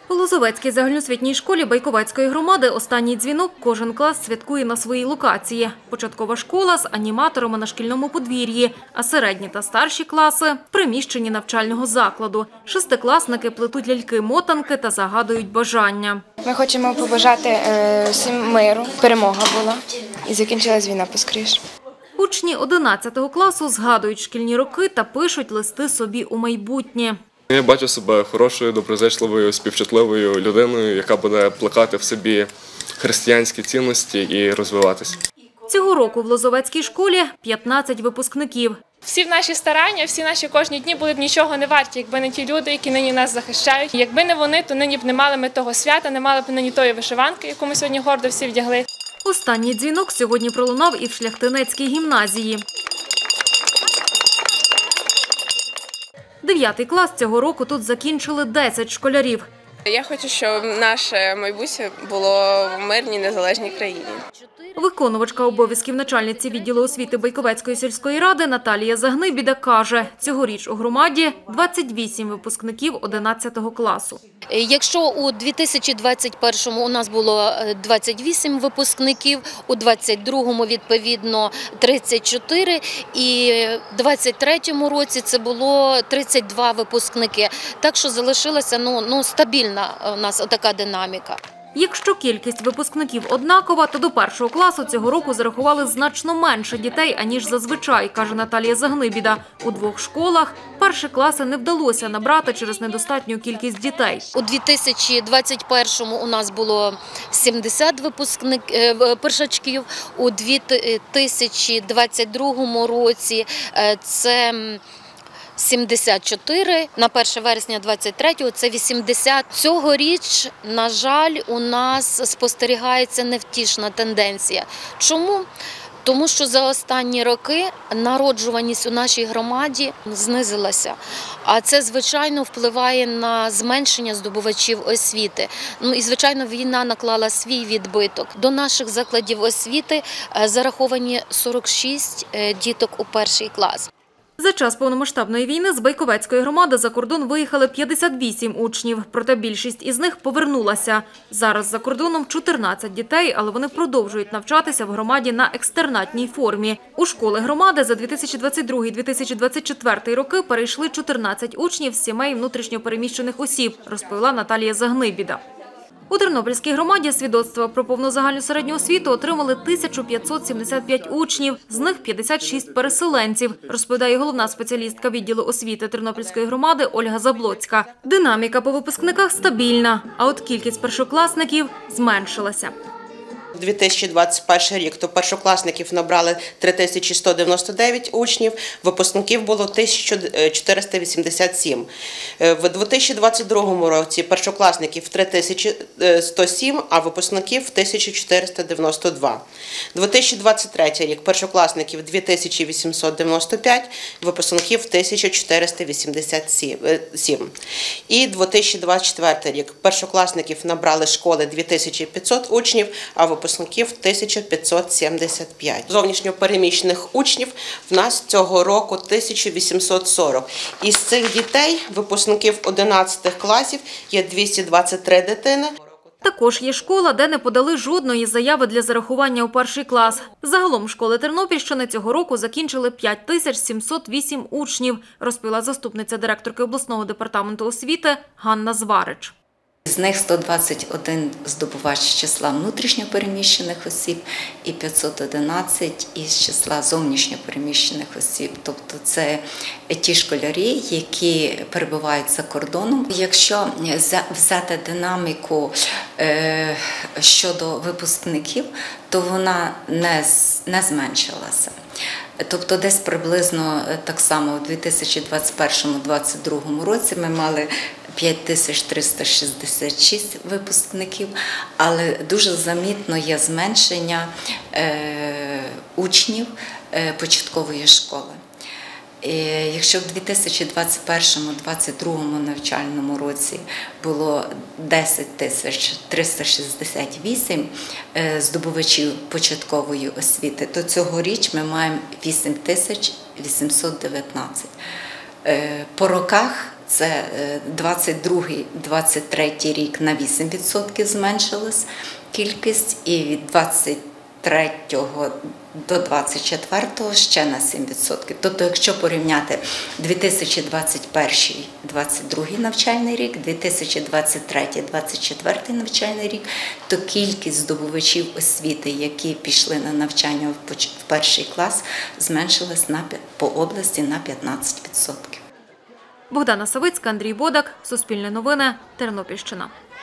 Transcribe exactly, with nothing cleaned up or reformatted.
У Лозовецькій загальноосвітній школі Байковецької громади останній дзвінок кожен клас святкує на своїй локації. Початкова школа з аніматорами на шкільному подвір'ї, а середні та старші класи – в приміщенні навчального закладу. Шестикласники плетуть ляльки-мотанки та загадують бажання. Ми хочемо побажати е, всім миру, перемога була і закінчилась війна поскоріше. Учні одинадцятого класу згадують шкільні роки та пишуть листи собі у майбутнє. Я бачу себе хорошою, доброзичливою, співчутливою людиною, яка буде плекати в собі християнські цінності і розвиватися. Цього року в Лозовецькій школі п'ятнадцять випускників. Всі наші старання, всі наші кожні дні були б нічого не варті, якби не ті люди, які нині нас захищають. Якби не вони, то нині б не мали ми того свята, не мали б нині тої вишиванки, яку ми сьогодні гордо всі вдягли. Останній дзвінок сьогодні пролунав і в Шляхтинецькій гімназії. Дев'ятий клас цього року тут закінчили десять школярів. Я хочу, щоб наше майбутнє було в мирній, незалежній країні. Виконувачка обов'язків начальниці відділу освіти Байковецької сільської ради Наталія Загнибіда каже, цьогоріч у громаді двадцять вісім випускників одинадцятого класу. Якщо у дві тисячі двадцять першому у нас було двадцять вісім випускників, у двадцять другому відповідно тридцять чотири і в двадцять третьому році це було тридцять два випускники. Так що залишилася ну, ну, стабільна у нас така динаміка. Якщо кількість випускників однакова, то до першого класу цього року зарахували значно менше дітей, аніж зазвичай, каже Наталія Загнибіда. У двох школах перші класи не вдалося набрати через недостатню кількість дітей. У дві тисячі двадцять першому у нас було сімдесят випускників, першачків, у дві тисячі двадцять другому році це сімдесят чотири, на перше вересня двадцять третього це вісімдесят. Цьогоріч, на жаль, у нас спостерігається невтішна тенденція. Чому? Тому що за останні роки народжуваність у нашій громаді знизилася, а це, звичайно, впливає на зменшення здобувачів освіти. Ну і, звичайно, війна наклала свій відбиток. До наших закладів освіти зараховані сорок шість діток у перший клас. За час повномасштабної війни з Байковецької громади за кордон виїхали п'ятдесят вісім учнів, проте більшість із них повернулася. Зараз за кордоном чотирнадцять дітей, але вони продовжують навчатися в громаді на екстернатній формі. У школи громади за дві тисячі двадцять другий - дві тисячі двадцять четвертий роки перейшли чотирнадцять учнів з сімей внутрішньо переміщених осіб, розповіла Наталія Загнибіда. У Тернопільській громаді свідоцтва про повну загальну середню освіту отримали тисячу п'ятсот сімдесят п'ять учнів, з них п'ятдесят шість переселенців, розповідає головна спеціалістка відділу освіти Тернопільської громади Ольга Заблоцька. Динаміка по випускниках стабільна, а от кількість першокласників зменшилася. дві тисячі двадцять перший рік, то першокласників набрали три тисячі сто дев'яносто дев'ять учнів, випускників було тисяча чотириста вісімдесят сім. В дві тисячі двадцять другому році першокласників три тисячі сто сім, а випускників тисяча чотириста дев'яносто два. дві тисячі двадцять третій рік першокласників дві тисячі вісімсот дев'яносто п'ять, випускників тисяча чотириста вісімдесят сім. І дві тисячі двадцять четвертий рік першокласників набрали школи дві тисячі п'ятсот учнів, а випускників випускників тисяча п'ятсот сімдесят п'ять. Зовнішньопереміщених учнів в нас цього року тисяча вісімсот сорок. Із цих дітей, випускників одинадцятих класів, є двісті двадцять три дитини. Також є школа, де не подали жодної заяви для зарахування у перший клас. Загалом школи Тернопільщини цього року закінчили п'ять тисяч сімсот вісім учнів, розповіла заступниця директорки обласного департаменту освіти Ганна Зварич. З них сто двадцять один здобувач з числа внутрішньопереміщених осіб і п'ятсот одинадцять із числа зовнішньопереміщених осіб. Тобто це ті школярі, які перебувають за кордоном. Якщо взяти динаміку щодо випускників, то вона не зменшилася. Тобто десь приблизно так само у дві тисячі двадцять першому - дві тисячі двадцять другому році ми мали п'ять тисяч триста шістдесят шість випускників, але дуже замітно є зменшення е, учнів е, початкової школи. Якщо в дві тисячі двадцять першому - дві тисячі двадцять другому навчальному році було десять тисяч триста шістдесят вісім здобувачів початкової освіти, то цьогоріч ми маємо вісім тисяч вісімсот дев'ятнадцять. По роках це двадцять другий - двадцять третій рік на вісім відсотків зменшилась кількість, і від двадцять третього до двадцять четвертого ще на сім відсотків. Тобто, якщо порівняти дві тисячі двадцять перший - двадцять другий навчальний рік, дві тисячі двадцять третій - двадцять четвертий навчальний рік, то кількість здобувачів освіти, які пішли на навчання в перший клас, зменшилась на, по області на п'ятнадцять відсотків. Богдана Савицька, Андрій Бодак, Суспільне новини, Тернопільщина.